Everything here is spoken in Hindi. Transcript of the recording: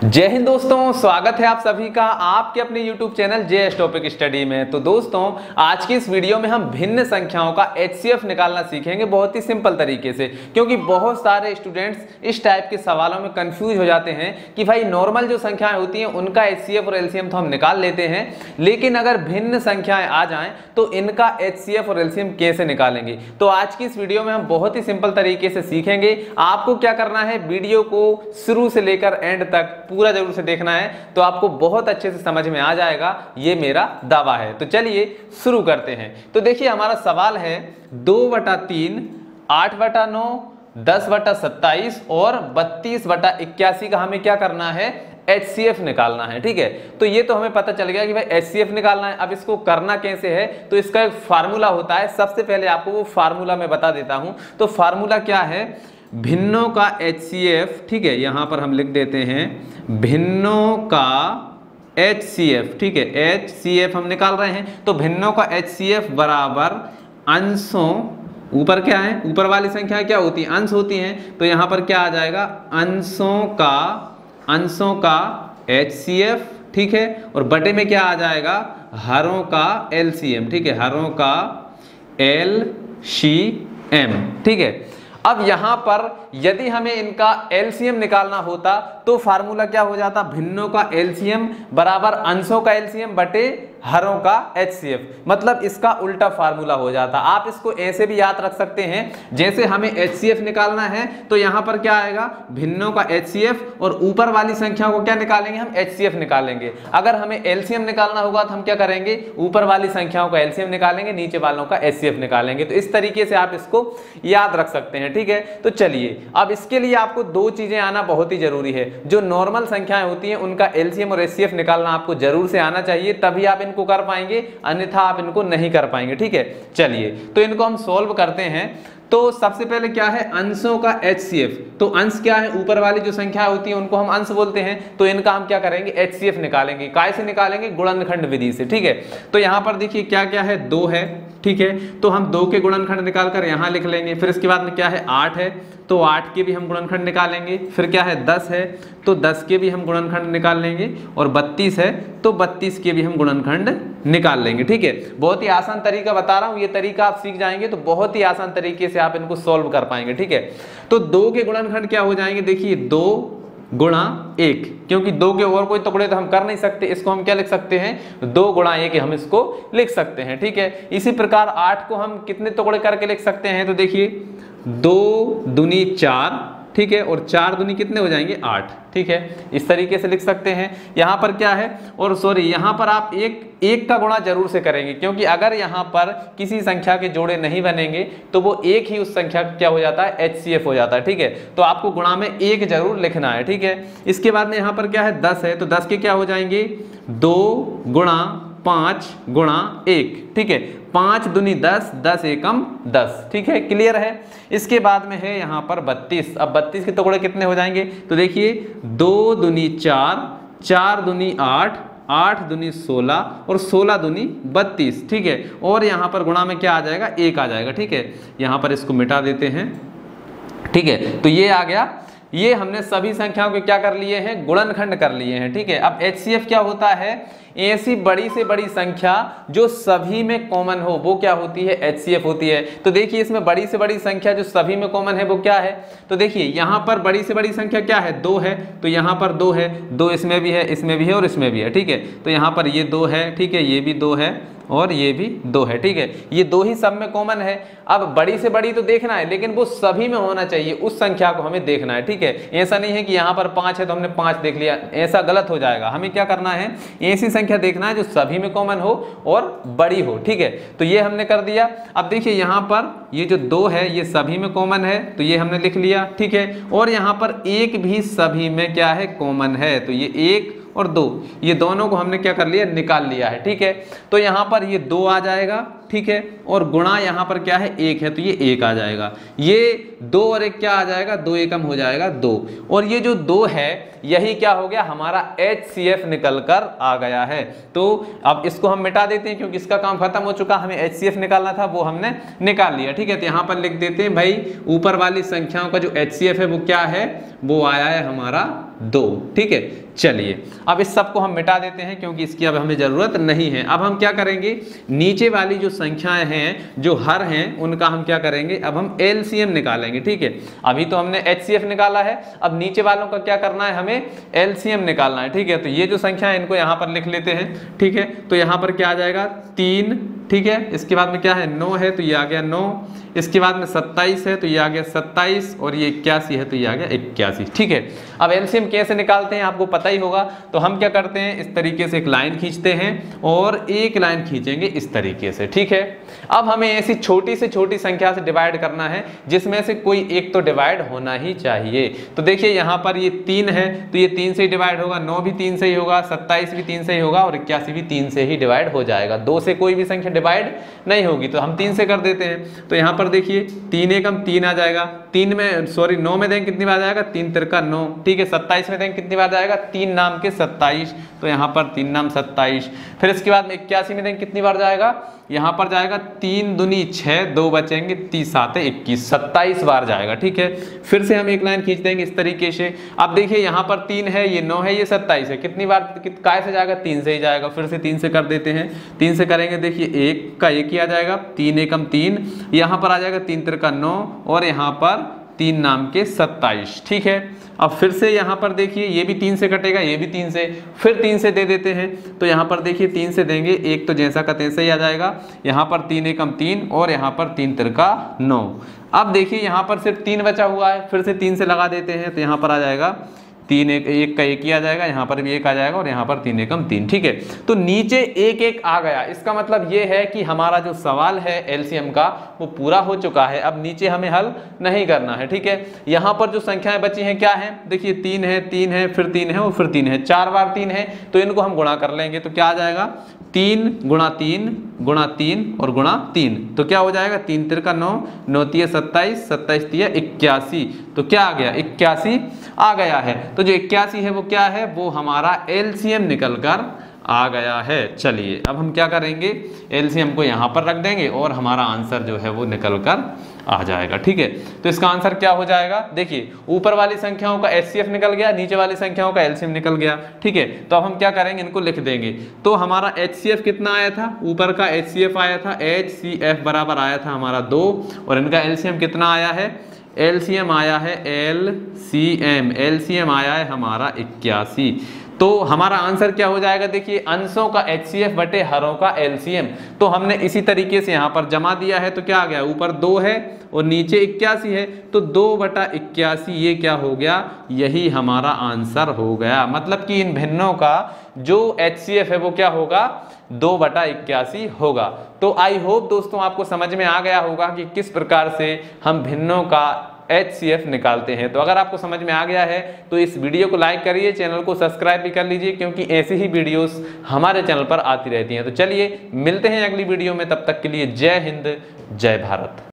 जय हिंद दोस्तों, स्वागत है आप सभी का आपके अपने YouTube channel JS topic study में। तो दोस्तों, आज की इस वीडियो में हम भिन्न संख्याओं का HCF निकालना सीखेंगे बहुत ही सिंपल तरीके से, क्योंकि बहुत सारे स्टूडेंट्स इस टाइप के सवालों में कंफ्यूज हो जाते हैं कि भाई नॉर्मल जो संख्याएं होती हैं उनका HCF और LCM तो हम निकाल लेते हैं, लेकिन अगर भिन्न संख्याएं आ जाएं तो इनका HCF और LCM कैसे निकालेंगे। तो आज की इस वीडियो में हम बहुत ही सिंपल तरीके से सीखेंगे। आपको क्या करना है, वीडियो को शुरू से लेकर एंड तक पूरा जरूर से देखना है, तो आपको बहुत अच्छे से समझ में आ जाएगा, ये मेरा दावा है। तो चलिए शुरू करते हैं। तो देखिए, हमारा सवाल है 2/3, 8/9, 10/27 और 32/81 का हमें क्या करना है, HCF निकालना है। ठीक है, तो ये तो हमें पता चल गया कि भाई HCF निकालना है। अब इसको करना कैसे है, तो इसका एक फार्मूला होता है। सबसे पहले आपको वो फार्मूला मैं बता देता हूं। तो फार्मूला क्या है, भिन्नों का HCF। ठीक है, यहां पर हम लिख देते हैं भिन्नों का HCF। ठीक है, HCF हम निकाल रहे हैं। तो भिन्नों का HCF बराबर अंशों, ऊपर क्या है, ऊपर वाली संख्या क्या होती है, अंश होती हैं। तो यहां पर क्या आ जाएगा, अंशों का HCF। ठीक है, और बटे में क्या आ जाएगा, हरों का LCM। ठीक है, हरों का LCM। ठीक है, अब यहां पर यदि हमें इनका LCM निकालना होता तो फार्मूला क्या हो जाता, भिन्नों का LCM बराबर अंशों का LCM बटे हरों का HCF। मतलब इसका उल्टा फार्मूला हो जाता। आप इसको ऐसे भी याद रख सकते हैं, जैसे हमें HCF निकालना है तो यहां पर क्या आएगा, भिन्नों का HCF, और ऊपर वाली संख्या को क्या निकालेंगे, हम HCF निकालेंगे। अगर हमें LCM निकालना होगा तो हम क्या करेंगे, ऊपर वाली संख्याओं का LCM निकालेंगे, नीचे वालों का HCF निकालेंगे। तो इस तरीके से आप इसको याद रख सकते हैं। ठीक है, तो चलिए, अब इसके लिए आपको दो चीजें आना बहुत ही जरूरी है। जो नॉर्मल संख्याएं होती हैं उनका LCM और HCF निकालना आपको जरूर से आना चाहिए, तभी आप इनको कर पाएंगे, अन्यथा आप इनको नहीं कर पाएंगे। ठीक है, चलिए तो इनको हम सॉल्व करते हैं। तो सबसे पहले क्या है, अंशों का HCF। तो अंश क्या है, ऊपर वाली जो संख्या होती है उनको हम अंश बोलते हैं। तो इनका हम क्या करेंगे, HCF निकालेंगे। काय से निकालेंगे, गुणनखंड विधि से। ठीक है, तो यहां पर देखिए क्या क्या है, 2 है। ठीक है, तो हम 2 के गुणनखंड निकालकर यहां लिख लेंगे। फिर इसके बाद में क्या है, 8 है, तो 8 के भी हम गुणनखंड निकालेंगे। फिर क्या है, 10 है, तो 10 के भी हम गुणनखंड निकाल लेंगे। और 32 है, तो 32 के भी हम गुणनखंड निकाल लेंगे। ठीक है, बहुत ही आसान तरीका बता रहा हूं, ये तरीका आप सीख जाएंगे तो बहुत ही आसान तरीके से आप इनको सॉल्व कर पाएंगे। ठीक है, तो 2 के गुणनखंड क्या हो जाएंगे, देखिए 2 गुणा 1, क्योंकि 2 के और कोई टुकड़े तो हम कर नहीं सकते, इसको हम क्या लिख सकते हैं, 2 गुणा 1 हम इसको लिख सकते हैं। ठीक है, इसी प्रकार 8 को हम कितने टुकड़े करके लिख सकते हैं, तो देखिए 2 दूनी 4। ठीक है, और 4 दूनी कितने हो जाएंगे, 8। ठीक है, इस तरीके से लिख सकते हैं। यहां पर क्या है, और सॉरी यहां पर आप एक का गुणा जरूर से करेंगे, क्योंकि अगर यहां पर किसी संख्या के जोड़े नहीं बनेंगे तो वो एक ही उस संख्या का क्या हो जाता है, HCF हो जाता है। ठीक है, तो आपको गुणा में 1 जरूर लिखना है। ठीक है, इसके बाद में यहां पर क्या है, 10 है, तो 10 के क्या हो जाएंगे, 2 गुणा 5 गुणा 1। ठीक है, 5 दूनी 10, 10 एकम 10। ठीक है, क्लियर है। इसके बाद में है यहाँ पर 32। अब 32 के टुकड़े कितने हो जाएंगे, तो देखिए 2 दूनी 4, 4 दूनी 8, 8 दूनी 16 और 16 दूनी 32। ठीक है, और यहाँ पर गुणा में क्या आ जाएगा, 1 आ जाएगा। ठीक है, यहाँ पर इसको मिटा देते हैं। ठीक है, तो ये आ गया। ये हमने सभी संख्याओं के क्या कर लिए हैं, गुणनखंड कर लिए हैं। ठीक है, अब HCF क्या होता है, ऐसी बड़ी से बड़ी संख्या जो सभी में कॉमन हो वो क्या होती है, HCF होती है। तो देखिए, इसमें बड़ी से बड़ी संख्या जो सभी में कॉमन है वो क्या है, तो देखिए यहाँ पर बड़ी से बड़ी संख्या क्या है, 2 है। तो यहाँ पर 2 है, 2 इसमें भी है, इसमें भी है और इसमें भी है। ठीक है, तो यहाँ पर ये 2 है। ठीक है, ये भी 2 है और ये भी 2 है। ठीक है, ये 2 ही सब में कॉमन है। अब बड़ी से बड़ी तो देखना है, लेकिन वो सभी में होना चाहिए, उस संख्या को हमें देखना है। ठीक है, ऐसा नहीं है कि यहाँ पर 5 है तो हमने 5 देख लिया, ऐसा गलत हो जाएगा। हमें क्या करना है, ऐसी संख्या देखना है जो सभी में कॉमन हो और बड़ी हो। ठीक है, तो ये हमने कर दिया। अब देखिए यहाँ पर ये जो 2 है ये सभी में कॉमन है, तो ये हमने लिख लिया। ठीक है, और यहाँ पर 1 भी सभी में क्या है, कॉमन है। तो ये 1 और 2, ये दोनों को हमने क्या कर लिया, निकाल लिया है। ठीक है, तो यहाँ पर ये 2 आ जाएगा। ठीक है, और गुणा यहाँ पर क्या है 1 है तो ये 1 आ जाएगा। ये 2 और 1 क्या आ जाएगा, 2 एकम हो जाएगा 2, और ये जो 2 है यही क्या हो गया हमारा HCF निकल कर आ गया है। तो अब इसको हम मिटा देते हैं क्योंकि इसका काम खत्म हो चुका, हमें HCF निकालना था वो हमने निकाल लिया, ठीक है। तो यहाँ पर लिख देते हैं भाई ऊपर वाली संख्याओं का जो HCF है वो क्या है, वो आया है हमारा 2, ठीक है। चलिए अब इस सब को हम मिटा देते हैं क्योंकि इसकी अब हमें जरूरत नहीं है। अब हम क्या करेंगे, नीचे वाली जो संख्याएं हैं जो हर हैं उनका हम क्या करेंगे, अब हम LCM निकालेंगे, ठीक है। अभी तो हमने HCF निकाला है, अब नीचे वालों का क्या करना है, हमें LCM निकालना है, ठीक है। तो ये जो संख्या है इनको यहाँ पर लिख लेते हैं, ठीक है। तो यहाँ पर क्या आ जाएगा 3, ठीक है। इसके बाद में क्या है 9 है तो ये आ गया 9, इसके बाद में 27 है तो ये आ गया 27, और ये 81 है तो ये आ गया 81, ठीक है। अब एलसीएम कैसे निकालते हैं आपको पता ही होगा, तो हम क्या करते हैं इस तरीके से एक लाइन खींचते हैं और एक लाइन खींचेंगे इस तरीके से, ठीक है। अब हमें ऐसी छोटी से छोटी संख्या से डिवाइड करना है जिसमें से कोई एक तो डिवाइड होना ही चाहिए। तो देखिए यहाँ पर ये 3 है तो ये 3 से ही डिवाइड होगा, 9 भी 3 से ही होगा, 27 भी 3 से ही होगा और 81 भी 3 से ही डिवाइड हो जाएगा। 2 से कोई भी संख्या डिवाइड नहीं होगी तो हम 3 से कर देते हैं। तो यहाँ पर देखिए 3 एकम 3 आ जाएगा, 9 में देंगे कितनी बार जाएगा 3 तिरका 9, ठीक है। 27 में देंगे कितनी बार जाएगा 3 नाम के 27, तो यहाँ पर 3 नाम 27। फिर इसके बाद में 81 में देंगे कितनी बार जाएगा, यहाँ पर जाएगा 3 दूनी 6, 2 बचेंगे 30 7 21, 27 बार जाएगा, ठीक है। फिर से हम एक लाइन खींच देंगे इस तरीके से। अब देखिए यहाँ पर 3 है, ये 9 है, ये 27 है, कितनी बार काय से जाएगा 3 से ही जाएगा। फिर से 3 से कर देते हैं, 3 से करेंगे देखिए 1 का 1 ही आ जाएगा, 3 एकम 3, यहाँ पर आ जाएगा 3 तिरका 9 और यहाँ पर 3 नाम के 27, ठीक है। अब फिर से यहाँ पर देखिए ये भी 3 से कटेगा, ये भी 3 से, फिर 3 से दे देते हैं। तो यहाँ पर देखिए 3 से देंगे, एक तो जैसा का तैसा ही आ जाएगा, यहाँ पर 3 एकम 3 और यहाँ पर 3 तिरका 9। अब देखिए यहाँ पर सिर्फ 3 बचा हुआ है, फिर से 3 से लगा देते हैं तो यहाँ पर आ जाएगा 3 1 का 1 ही आ जाएगा, यहाँ पर भी 1 आ जाएगा और यहाँ पर 3 एकम 3, ठीक है। तो नीचे 1 1 आ गया, इसका मतलब ये है कि हमारा जो सवाल है एलसीएम का वो पूरा हो चुका है। अब नीचे हमें हल नहीं करना है, ठीक है। यहाँ पर जो संख्याएं बची हैं क्या है, देखिए 3 है, 3 है, फिर 3 है और फिर 3 है, 4 बार 3 है तो इनको हम गुणा कर लेंगे। तो क्या आ जाएगा 3 गुणा 3 गुणा 3 और गुणा 3, तो क्या हो जाएगा 3 तिरका 9, 9 तिया 27, 27 तिया 81, तो क्या आ गया 81 आ गया है। तो जो 81 है वो क्या है, वो हमारा एलसीएम निकल कर आ गया है। चलिए अब हम क्या करेंगे, एलसीएम को यहाँ पर रख देंगे और हमारा आंसर जो है वो निकल कर आ जाएगा, ठीक है। तो इसका आंसर क्या हो जाएगा, देखिए ऊपर वाली संख्याओं का एचसीएफ निकल गया, नीचे वाली संख्याओं का एलसीएम निकल गया, ठीक है। तो अब हम क्या करेंगे, इनको लिख देंगे। तो हमारा एचसीएफ कितना आया था, ऊपर का एचसीएफ आया था, एचसीएफ बराबर आया था हमारा 2 और इनका एलसीएम कितना आया है, एलसीएम आया है एलसीएम आया है हमारा 81। तो हमारा आंसर क्या हो जाएगा, देखिए अंशों का एचसीएफ बटे हरों का एलसीएम। तो हमने इसी तरीके से यहाँ पर जमा दिया है, तो क्या आ गया, ऊपर 2 है और नीचे 81 है, तो 2/81 ये क्या हो गया, यही हमारा आंसर हो गया। मतलब कि इन भिन्नों का जो एचसीएफ है वो क्या होगा, 2/81 होगा। तो आई होप दोस्तों आपको समझ में आ गया होगा कि किस प्रकार से हम भिन्नों का HCF निकालते हैं। तो अगर आपको समझ में आ गया है तो इस वीडियो को लाइक करिए, चैनल को सब्सक्राइब भी कर लीजिए क्योंकि ऐसी ही वीडियोस हमारे चैनल पर आती रहती हैं। तो चलिए मिलते हैं अगली वीडियो में, तब तक के लिए जय हिंद जय भारत।